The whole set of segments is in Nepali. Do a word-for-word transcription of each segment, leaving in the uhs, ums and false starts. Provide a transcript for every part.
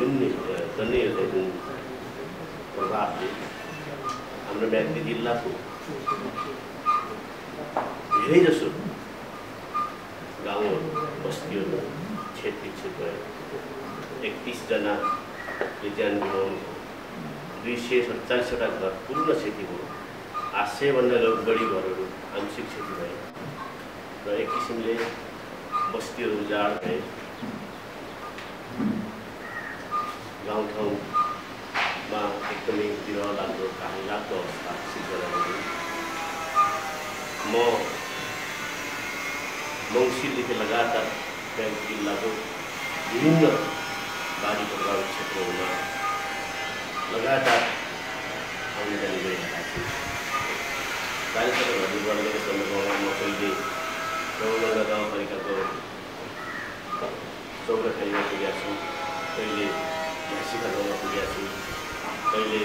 जन्ने जन्ने जुन प्रभावले हाम्रो म्याग्दी जिल्लाको धेरैजसो गाउँहरू बस्तीहरू क्षतिक्षत भयो। एकतिसजनाले ज्यान गुमाउनु, दुई सय सत्तालिसवटा घर पूर्ण क्षति भयो। आठ सयभन्दा बढी घरहरू आंशिक क्षति भए र एक किसिमले बस्तीहरू उजाड भए। गाउँठाउँमा एकदमै विरह लाग्दो कहानी लाग्दो अवस्था सिर्जना भयो। म मङ्सिरदेखि लगातार म्याग्दी जिल्लाको विभिन्न बाढी प्रभावित क्षेत्रहरूमा लगातार आउने जाने गरिरहेका छु। चालिस घरहरूबाट सन्दर्भमा म कहिले गाउँगङ्गा गाउँपालिकाको चौरखानीमा पुगेका छु, कहिले घाँसीका गाउँमा पुगेका छु, कहिले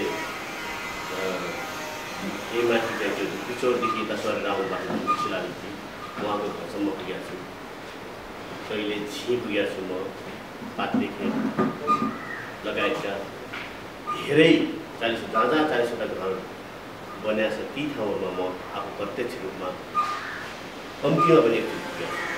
यही माथि चाहिँ त्यो पिचौरदेखि यता सरेर आउनुभएको शिलादेखि उहाँको घरसम्म पुगेका छु। कहिले झी पुगेका छु म, पातदेखि लगायतका धेरै चालिस जहाँ जहाँ चालिसवटा घर बनाएको छ ती ठाउँहरूमा म आफू प्रत्यक्ष रूपमा कम्तीमा पनि एकचोटि पुगेको छु।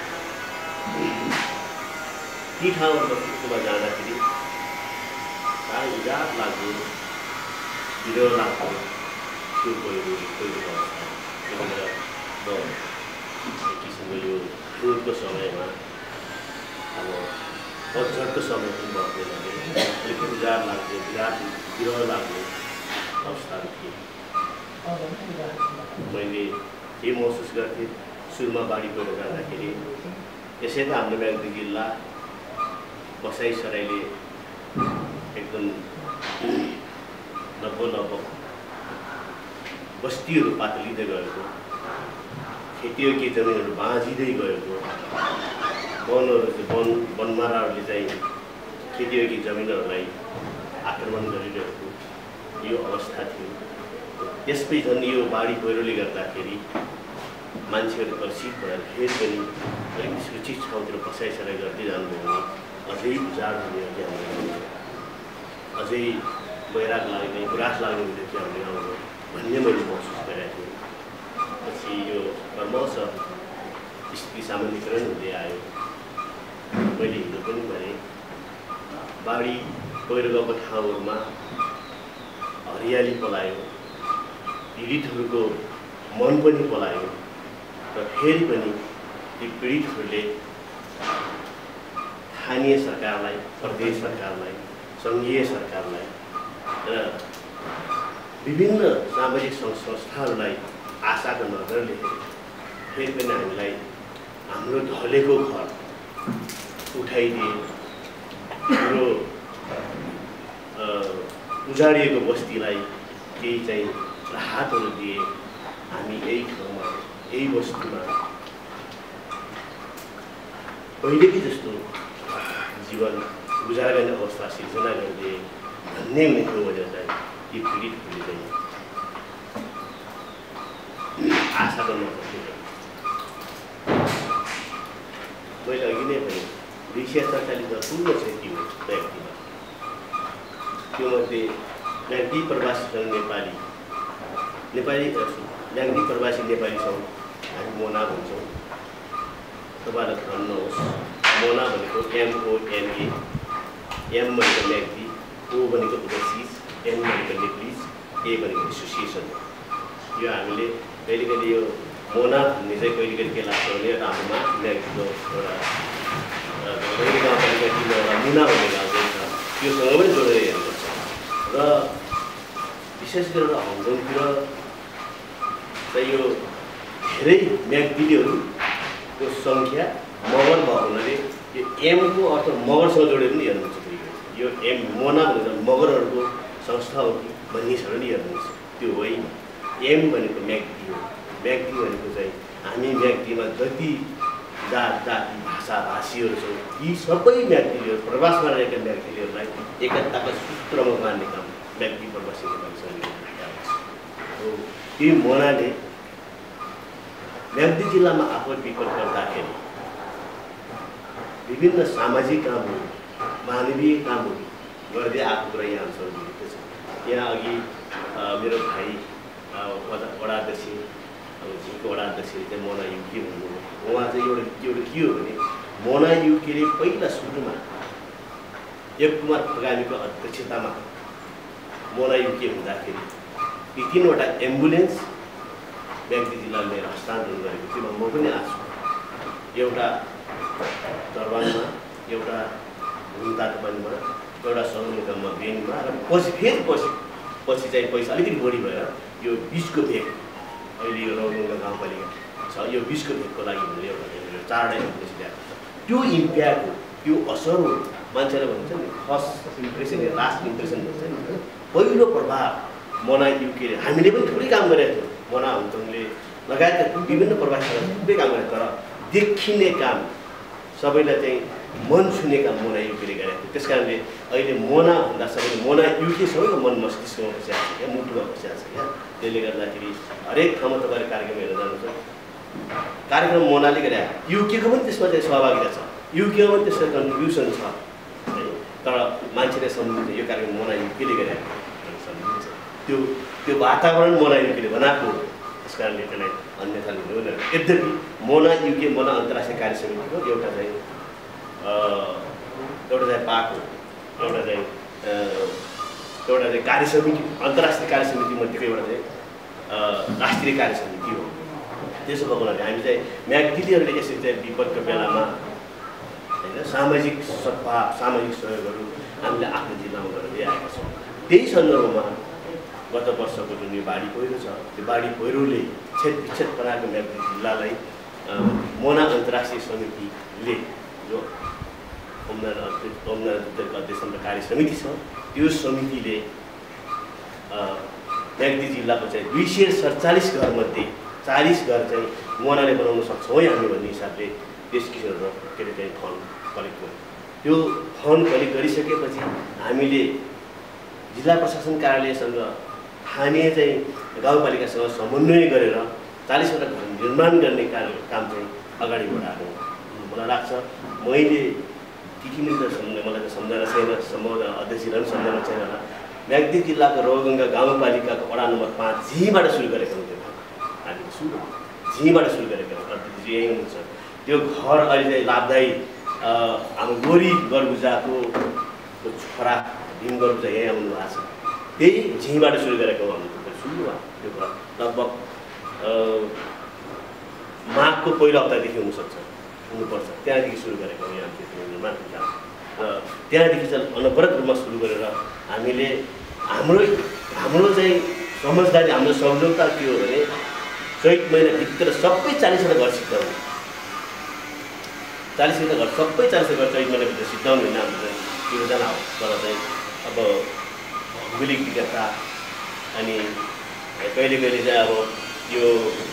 ती ठाउँहरूमा जाँदाखेरि साह्रै उजाड लाग्दो, विरह लाग्दो त्यो पहिरो पहिरोको अवस्था। त्यतिखेर म एक किसिमको यो हिउँदको समयमा अब पतझडको समय पनि बस्दैनले अलिक उजाड लाग्थ्यो, विराट विरह लाग्ने अवस्थाहरू थिए। मैले के महसुस गर्थेँ सुरुमा बाढी पहिरो जाँदाखेरि, यसै त हाम्रो म्याग्दी जिल्ला बसाइसराईले एकदम लगभग लगभग बस्तीहरू पातलिँदै गएको, खेतीयोगी जमिनहरू बाँझिँदै गएको, वनहरू चाहिँ वन वनमाराहरूले चाहिँ खेतीयोगी जमिनहरूलाई आक्रमण गरिरहेको यो अवस्था थियो। त्यसपछि झन् यो बाढी पहिरोले गर्दाखेरि मान्छेहरू कर्षित भएर फेरि पनि अलिक सुरक्षित ठाउँतिर बसाइसराई गर्दै जानुभयो भने अझै उजाड हुने कि हाम्रो अझै बैराग लाग्ने गुरास लाग्ने हुँदै थियो हाम्रो गाउँमा भन्ने मैले महसुस गरेको थिएँ। पछि यो क्रमशः स्थिति सामान्यकरण हुँदै आयो। मैले हिजो पनि भने बाढी पहिरो गएको ठाउँहरूमा हरियाली पलायो, पीडितहरूको मन पनि पलायो र फेरि पनि ती पीडितहरूले स्थानीय सरकारलाई, प्रदेश सरकारलाई, सङ्घीय सरकारलाई र विभिन्न सामाजिक सङ्घ संस्थाहरूलाई आशाको नजरले फेरि पनि हामीलाई हाम्रो ढलेको घर उठाइदिए, हाम्रो उजाडिएको बस्तीलाई केही चाहिँ राहतहरू दिए। हामी यही ठाउँमा यही वस्तुमा पहिलेकै जस्तो जीवन गुजारा गर्ने अवस्था सिर्जना गरिदिए भन्ने हुने थियो भनेर चाहिँ यी पीडितहरूले चाहिँ आशा गर्न सक्थ्यो। मैले अघि नै भने दुई सय सडचालिस पूर्ण क्षति हो म्याग्दीमा। त्योमध्ये म्याग्दी प्रवासी सङ्घ नेपाली नेपाली म्याग्दी प्रवासी नेपाली सङ्घ हामी मोना भन्छौँ। तपाईँलाई थाहा नहोस्, मोना भनेको एमओएनए, एम भनेको म्याग्दी, ओ भनेको ओभरसिज, एन भनेको नेप्लिज, ए भनेको एसोसिएसन। यो हामीले कहिले कहिले यो मोना भन्ने चाहिँ कहिले कहिले के लाग्छ भने राम्रोमा म्याग्दीको एउटा गाउँपालिका टिममा एउटा मुना भन्ने गाउँ चाहिँ छ, त्योसँग पनि जोडेर हेर्नुपर्छ। र विशेष गरेर हङकङतिर चाहिँ यो धेरै म्याग्दीहरूको सङ्ख्या मगर भएको हुनाले यो एमको अर्थ मगरसँग जोडेर पनि हेर्नुहुन्छ। यो एम मोना भनेर मगरहरूको संस्था हो कि भन्ने छ भने हेर्नुहुन्छ, त्यो होइन। एम भनेको म्याग्दी हो। म्याग्दी भनेको चाहिँ हामी म्याग्दीमा जति जात जाति भाषा भाषीहरू छौँ यी सबै म्याग्दीहरू प्रवासमा रहेका म्याग्दीहरूलाई एकताका सूत्रमा मान्ने काम म्याग्दी प्रवासी नेपाली सङ्घले गरिरहेको छ। यो मोनाले म्याग्दी जिल्लामा आपद विपद गर्दाखेरि विभिन्न सामाजिक कामहरू, मानवीय कामहरू गर्दै आएको कुरा यहाँ अनुसरण छ। यहाँ अघि मेरो भाइ वडा अध्यक्ष झिङको वडा अध्यक्ष चाहिँ मोना युके हुनुभयो। उहाँ चाहिँ एउटा एउटा के हो भने मोना युकेले पहिला सुरुमा एक कुमार खगानीको अध्यक्षतामा मोना युके हुँदाखेरि ती तीनवटा एम्बुलेन्स व्यक्ति जिल्लाले हस्तान्तरण गरेको थियो। म पनि आएको छु। एउटा दरबारमा, एउटा भुमताटबनमा, एउटा सदरमुकाममा बेनमा र पछि फेरि पछि पछि चाहिँ पैसा अलिकति बढी भएर यो बिचको भेग अहिले यो रौगङ्गा गाउँपालिका छ, यो बिचको भेगको लागि भनेर एउटा चारवटा एम्बुलेन्स ल्याएको छ। त्यो इम्प्याक्ट हो, त्यो असर हो। मान्छेलाई भन्छ नि फर्स्ट इम्प्रेसन या लास्ट इम्प्रेसन भन्छ नि, पहिलो प्रभाव मोना युकेले हामीले पनि थुप्रै काम गरेका थियौँ। मोना हुन्तङले लगायतका विभिन्न प्रभावहरू थुप्रै काम गरेको, तर देखिने काम सबैलाई चाहिँ मन छुने काम मोना युकेले गरेको थियो। त्यस कारणले अहिले मोना भन्दा सबैले मोना युके सबैको मन मस्तिष्कमा बसिरहेको छ, क्या मुटुमा बसिरहेको छ। क्या त्यसले गर्दाखेरि हरेक ठाउँमा तपाईँले कार्यक्रम हेरेर जानुहुन्छ, कार्यक्रम मोनाले गरे, युकेको पनि त्यसमा चाहिँ सहभागिता छ, युकेमा पनि त्यसको कन्ट्रिब्युसन छ। तर मान्छेले सम्झिन्छ यो कार्यक्रम मोना युकेले गरे सम्झिन्छ। त्यो त्यो वातावरण मोना युकेले बनाएको हो। त्यस कारणले त्यसलाई अन्यथा लिनु हुँदैन। यद्यपि मोना युके मोना अन्तर्राष्ट्रिय कार्य समितिको एउटा चाहिँ एउटा चाहिँ पाक हो, एउटा चाहिँ एउटा चाहिँ कार्य समिति, अन्तर्राष्ट्रिय कार्य समितिमध्येको एउटा चाहिँ राष्ट्रिय कार्य समिति हो। त्यसो भएको हुनाले हामी चाहिँ म्याग्दिदीहरूले यसरी चाहिँ विपदको बेलामा होइन सामाजिक सद्भाव, सामाजिक सहयोगहरू हामीले आफ्नो जिल्लामा गरेर आएका छौँ। त्यही सन्दर्भमा गत वर्षको जुन यो बाढी पहिरो छ, त्यो बाढी पहिरोले छेद विच्छेद बनाएको म्याग्दी जिल्लालाई मोना अन्तर्राष्ट्रिय समितिले जो ओमनारायण अध्यक्ष कार्य समिति छ, त्यो समितिले म्याग्दी जिल्लाको चाहिँ दुई सय सडचालिस घरमध्ये चालिस घर चाहिँ मोनाले बनाउन सक्छौँ है हामी भन्ने हिसाबले त्यस किसिमको के अरे चाहिँ फन्ड कलेक्ट गर्यो। त्यो फन्ड कलेक्ट गरिसकेपछि हामीले जिल्ला प्रशासन कार्यालयसँग स्थानीय चाहिँ गाउँपालिकासँग समन्वय गरेर चालिसवटा घर निर्माण गर्ने कार्य काम चाहिँ अगाडि बढाएको मलाई लाग्छ। मैले के के मिल्छ सम्झ मलाई त सम्झना छैन, सम्भव अध्यक्षलाई पनि सम्झना छैन होला। म्याग्दी जिल्लाको रौगङ्गा गाउँपालिकाको वडा नम्बर पाँच झीबाट सुरु गरेको हुन्थ्यो हामी, सुरु झीबाट सुरु गरेको अध्यक्ष यहीँ हुनुहुन्छ। त्यो घर अहिले चाहिँ लाभदायी हाम्रो गोरी गरबुजाको छोरा भीम गरबुजा यहीँ आउनु भएको छ, त्यही झीबाट सुरु गरेको भन्नु सुरु भयो। त्यो घर लगभग माघको पहिलो हप्तादेखि हुनसक्छ, हुनुपर्छ, त्यहाँदेखि सुरु गरेको हो यहाँ त्यो निर्माण काम। र त्यहाँदेखि चाहिँ अनवरत रूपमा सुरु गरेर हामीले हाम्रो हाम्रो चाहिँ समझदारी, हाम्रो सौजन्यता के हो भने चैत महिनाभित्र सबै चालिसवटा घर सिद्धाउने, चालिसवटा घर सबै चालिसवटा घर चैत महिनाभित्र सिद्धाउने होइन हाम्रो चाहिँ योजना हो। तर चाहिँ अब भौगोलिक विज्ञता अनि कहिले कहिले चाहिँ अब यो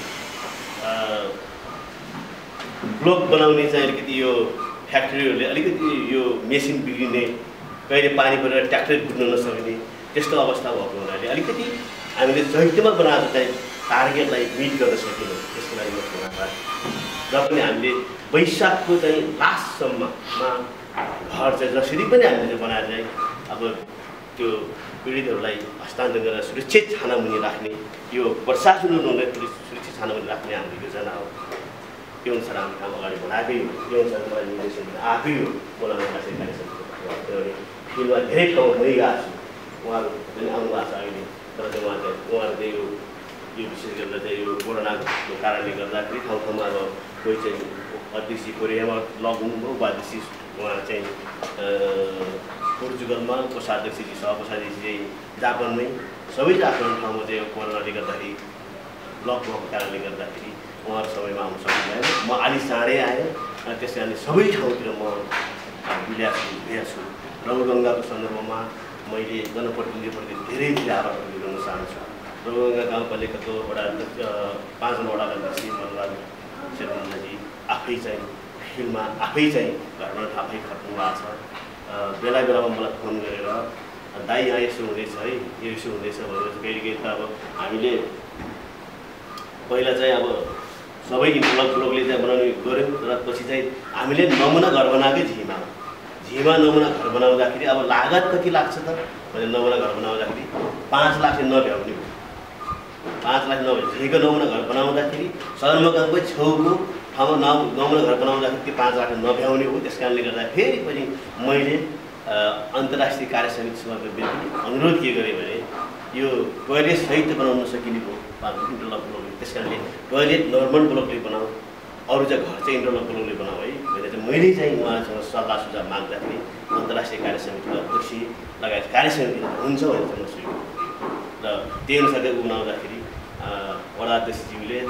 ब्लक बनाउने चाहिँ अलिकति यो फ्याक्ट्रीहरूले अलिकति यो मेसिन बिग्रिने, कहिले पानी परेर ट्र्याक्टर कुद्न नसक्ने त्यस्तो अवस्था भएको हुनाले अलिकति हामीले चैत्यमा बनाएको चाहिँ टार्गेटलाई मिट गर्न सकेनौँ। त्यसको लागि म क्षमा चाहन्छु। र पनि हामीले वैशाखको चाहिँ लास्टसम्ममा घर चाहिँ जसरी पनि हामीले बनाएर चाहिँ अब त्यो पीडितहरूलाई हस्तान्तरण गरेर सुरक्षित छानामुनि राख्ने, यो वर्षा सुरु हुँदै सुरक्षित छानामुनि राख्ने हाम्रो योजना हो। त्यो अनुसार हामी काम अगाडि बढाएकै हो, त्यो अनुसार मलाई निर्देशन आएकै हो। मलाई राष्ट्रिय कार्य समितिले फिल्डमा धेरै ठाउँमा मै गएको छु, उहाँहरू पनि आउनु भएको छ अहिले। तर चाहिँ उहाँ चाहिँ उहाँहरू चाहिँ यो यो विशेष गरेर चाहिँ यो कोरोनाको कारणले गर्दाखेरि ठाउँ ठाउँमा अब कोही चाहिँ अध्यक्ष कोरियामा लग हुनुभयो, उपाध्यक्ष उहाँ चाहिँ पोर्चुगलमा, कोषाध्यक्षजी सहकोषाध्यक्ष चाहिँ जापानमै, सबै आफ्नो ठाउँमा चाहिँ कोरोनाले गर्दाखेरि लक भएको कारणले गर्दाखेरि उहाँहरू सबैमा आउनु सकिँदैन। म अलि चाँडै आएँ, त्यस कारणले सबै ठाउँतिर म बिल्यास बिहा छु। रौगङ्गाको सन्दर्भमा मैले जनप्रतिनिधिप्रति धेरै धेरै आभार व्यक्त गर्न चाहन्छु। रौगङ्गा गाउँपालिकाको वडा अध्यक्ष पाँचवटा वडा अध्यक्ष मनराज शेर्पाजी आफै चाहिँ फिल्डमा आफै चाहिँ घरमा आफै खट्नु भएको छ। बेला बेलामा मलाई फोन गरेर दाइ यहाँ यसो हुँदैछ है, यो यसो हुँदैछ भनेर कहिले कहिले त अब हामीले पहिला चाहिँ अब सबै ब्लक ब्लकले चाहिँ बनाउने गऱ्यौँ, तर पछि चाहिँ हामीले नमुना घर बनाएकै झिमा झिमा नमुना घर बनाउँदाखेरि अब लागत कति लाग्छ त भने नमुना घर बनाउँदाखेरि पाँच लाख नभ्याउने हो। पाँच लाख नभए झिको नमुना घर बनाउँदाखेरि सदरमुकामकै छेउको ठाउँमा न नमुना घर बनाउँदाखेरि त्यो पाँच लाख नभ्याउने हो। त्यस कारणले गर्दा फेरि पनि मैले अन्तर्राष्ट्रिय कार्य समितिसँग बिल्कुल अनुरोध के गरेँ भने यो टोयलेट सहित बनाउन सकिने हो इन्टरलक ब्लकले। त्यस कारणले टोयलेट नर्मल ब्लकले बनाऊ, अरू चाहिँ घर चाहिँ इन्टरलक ब्लकले बनाऊ है भनेर चाहिँ मैले चाहिँ उहाँसँग सल्लाह सुझाव माग्दाखेरि अन्तर्राष्ट्रिय कार्य समितिको अध्यक्ष लगायत कार्य समिति हुन्छ भनेर चाहिँ म स्वीकार र त्यही अनुसारले बनाउँदाखेरि वडा अध्यक्षज्यूले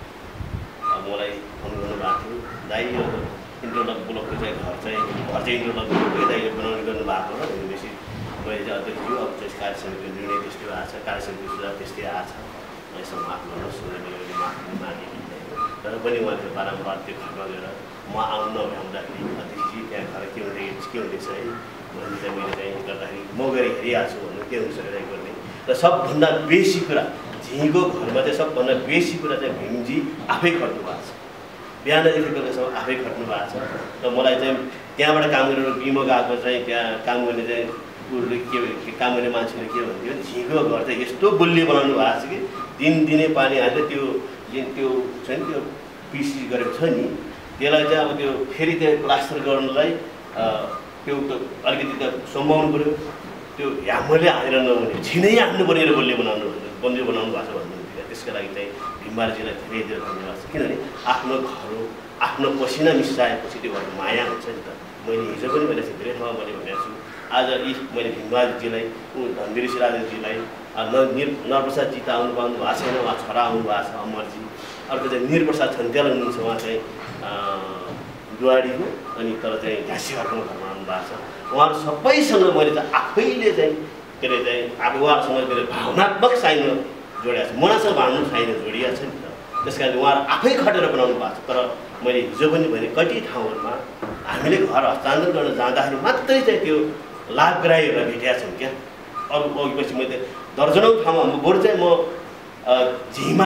मलाई फोन गर्नुभएको थियो, दाइ यो इन्टरलक ब्लकको चाहिँ घर चाहिँ घर चाहिँ इन्टरलक ब्लकको दाइ बनाउने गर्नुभएको हो भनेपछि मैले चाहिँ अध्यक्षज्यू अब चाहिँ कार्य समितिको निर्णय त्यस्तै आएको छ, कार्य समितिको सुझाव त्यस्तै आएको छ, यसमा माफ गर्नुहोस् भनेर मैले माफी मागेँ। तर पनि उहाँले बारम्बार त्यो घरमा गएर म आउनु नभ्याउँदाखेरि अध्यक्षजी त्यहाँ घर के हुँदैछ के हुँदैछ है भने चाहिँ मैले चाहिँ गर्दाखेरि म गएर हेरिहाल्छु भन्नु त्यो अनुसार गर्ने। र सबभन्दा बेसी कुरा झिँको घरमा चाहिँ सबभन्दा बेसी कुरा चाहिँ भीमजी आफै खट्नु भएको छ, बिहानदेखि बेलुकासम्म आफै खट्नु भएको छ। र मलाई चाहिँ त्यहाँबाट काम गरेर बिमो गएको चाहिँ त्यहाँ काम गर्ने चाहिँ उसले के काम गर्ने मान्छेले के भन्थ्यो झिँको घर चाहिँ यस्तो बलियो बनाउनु भएको छ कि दिन दिनै पानी हाल्दै त्यो त्यो छ नि त्यो पिसी गरेको छ नि त्यसलाई चाहिँ अब त्यो फेरि त्यो प्लास्टर गर्नलाई त्यो अलिकति त सम्भाउनु पऱ्यो, त्यो ह्यामरले हालेर नहुने छिनै हान्नु पऱ्यो र बलियो बनाउनु बलियो बनाउनु भएको छ भन्नुहुन्थ्यो। त्यसको लागि चाहिँ भीमबारजीलाई धेरै धेरै धन्यवाद छ, किनभने आफ्नो घर हो, आफ्नो पसिना मिसाएपछि त्यो घरको माया हुन्छ नि त। मैले हिजो पनि मैले चाहिँ धेरै ठाउँमा मैले भनेको छु, आज यी मैले भीमबारजीलाई धनवीर सिराजजीलाई निर नरप्रसादजी त आउनु पाउनु भएको छैन, उहाँ छोरा आउनु भएको छ अमरजी, अर्को चाहिँ निरप्रसाद छन्त्याल हुनुहुन्छ, उहाँ चाहिँ डुवाडीको अनि तर चाहिँ घाँसीघाटको घरमा आउनु भएको छ। उहाँहरू सबैसँग मैले चाहिँ आफैले चाहिँ के अरे चाहिँ अब उहाँहरूसँग मेरो भावनात्मक साइन जोडिएको छ, मनासँग भावनात्मक साइन जोडिएको छ नि त। त्यस कारण उहाँहरू आफै खटेर बनाउनु भएको छ। तर मैले हिजो पनि भने कति ठाउँहरूमा हामीले घर हस्तान्तरण गर्न जाँदाखेरि मात्रै चाहिँ त्यो लाभग्राहीहरूलाई भेटेका छौँ क्या। अरू अघिपछि मैले दर्जनौँ ठाउँमा बरु चाहिँ म झिमा